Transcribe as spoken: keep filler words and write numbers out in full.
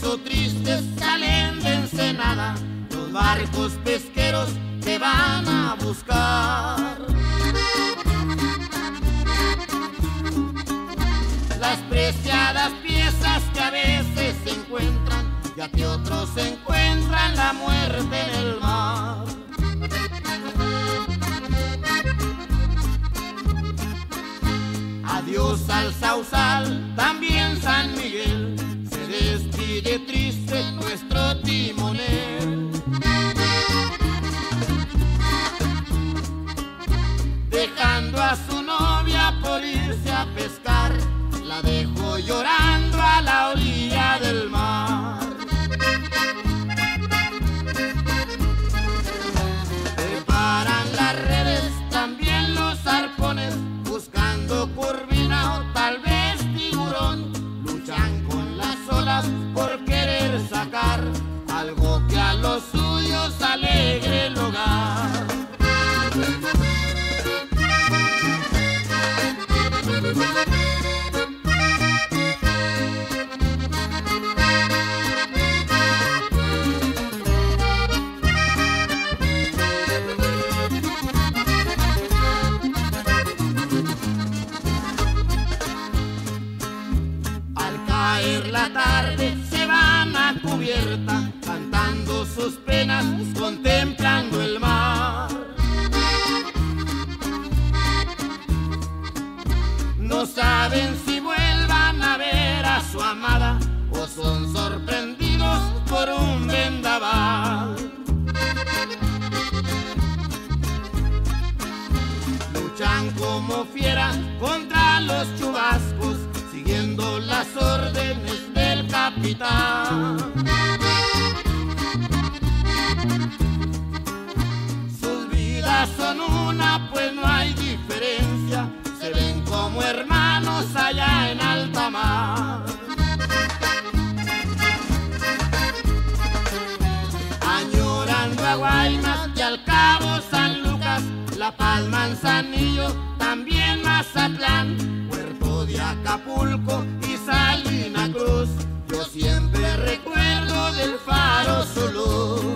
eso tristes salen de Ensenada, los barcos pesqueros te van a buscar. Las preciadas piezas que a veces se encuentran, ya que otros encuentran la muerte en el mar. Adiós al Sausal, también San Miguel, se despide triste nuestro timonel. Dejando a su novia por irse a pescar, la dejó llorando a la orilla del mar. Preparan las redes, también los arpones, buscando curvina o tal vez tiburón. Luchan con las olas por querer sacar algo que a los suyos alegre el hogar. La tarde se van a cubierta, cantando sus penas, contemplando el mar. No saben si vuelvan a ver a su amada o son sorprendidos por un vendaval. Luchan como fieras contra los chubascos, siguiendo las órdenes del capitán. Sus vidas son una, pues no hay diferencia, se ven como hermanos allá en alta mar. Añorando a Guaymas y al Cabo San Lucas, La Paz, Manzanillo, también Mazatlán, Puerto de Acapulco y Salina Cruz, yo siempre recuerdo del faro su luz.